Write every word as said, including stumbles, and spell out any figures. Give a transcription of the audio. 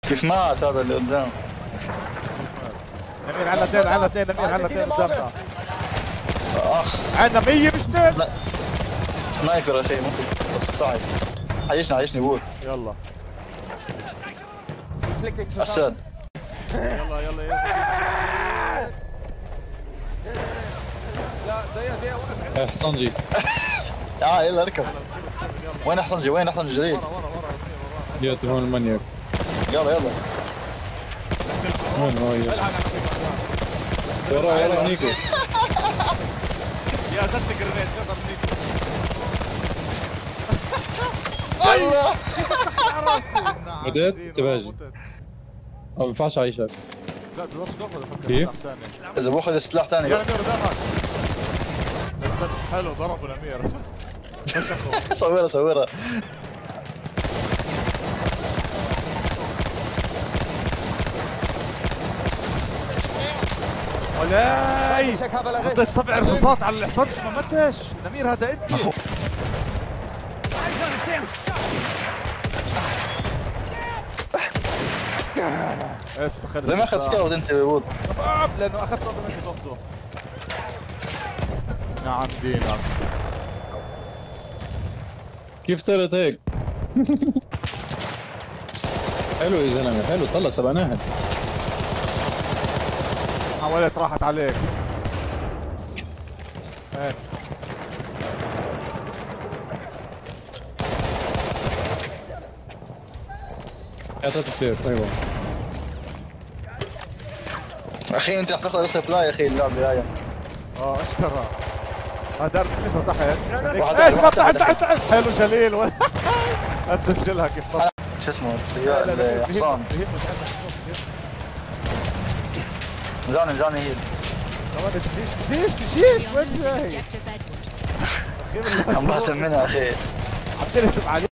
كيف مات هذا اللي قدام؟ نمير على اثنين على اثنين نمير على اثنين قدامنا. اخ عندنا مية مش اثنين. سنايبر يا اخي ممكن بس صعب. عايشني عايشني قول. يلا اسد. يلا يلا يلا. لا دقيقة دقيقة وقف. حصنجي. اه يلا اركب. وين حصنجي وين حصنجي جديد؟ ورا ورا ورا. جيت هون المانياك. يلا يلا. وين هو ورا ورا نيكو. يا زلمة جرينيت جرب نيكو. الله على راسي. متت سباجي. ما بينفعش اعيشك. لا دلوقتي تاخذ كيف؟ اذا باخذ السلاح ثاني. يا نمير دخل. بس حلو ضربوا الامير. صورها صورها. ولاي حطيت سبع رصاصات على الحصان ما متش. نمير هذا انت. هسه خلص. زي ما اخذت سكاوت انت يا ولد. لانه اخذت وضع منك ضبطه. نعم دينا. كيف صارت هيك؟ حلو يا زلمه حلو طلع سبعناها. حاولت راحت عليك. هين اعطيته سيف ايوه. اخي انت رح تاخذ ريسبلاي يا اخي اللعبه هاي. اه اشترى. اه دار تحسها تحت. واحد ايش واحد تحت تحت. تحت تحت. حلو جليل. هتسجلها كيف طلع. شو اسمه السيارة الحصان. جاني جاني هيل. ليش ليش ليش وين جاي؟ عم بحسن منها اخي. عم تنسب عليه.